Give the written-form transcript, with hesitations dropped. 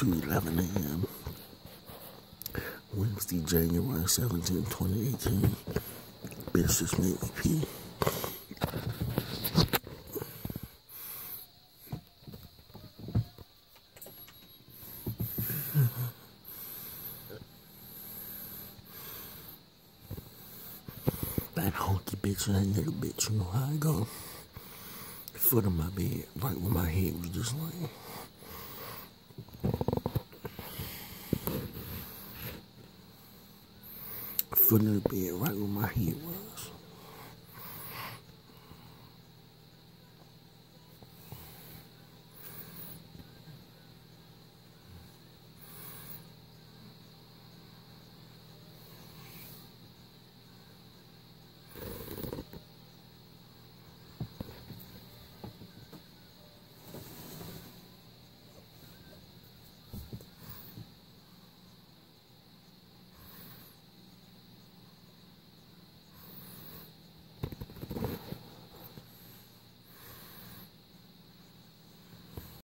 2:11 a.m. Wednesday, January 17, 2018. Business made me pee. That honky bitch and that nigga bitch, you know how I go. Foot on my bed, right where my head was just laying. Foot in the bed, right where my head was.